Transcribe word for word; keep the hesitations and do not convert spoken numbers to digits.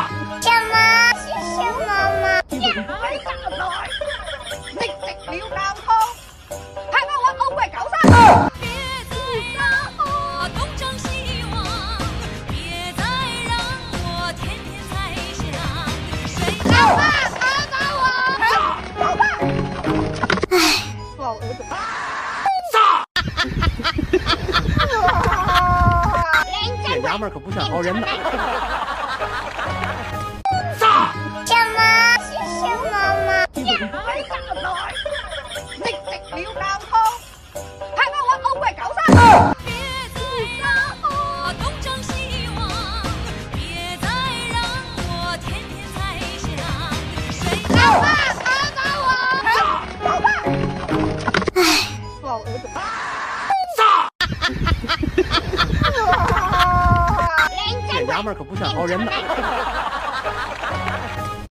啥？ 什么？是什么吗？ 呀，大仔，直直了教堂，睇下我歐貴九三。別再讓我東張西望，別再讓我天天在想，老爸，打打我！老爸，唉，老兒子。 这娘们可不像好人呐！ 啥？什么？是什么吗？ 呀，大仔，直直了教堂，睇下我歐貴九三。別再讓我東張西望，別再讓我天天在想，老爸，打打我！老爸，唉，老兒子。 这娘们可不像好人呐！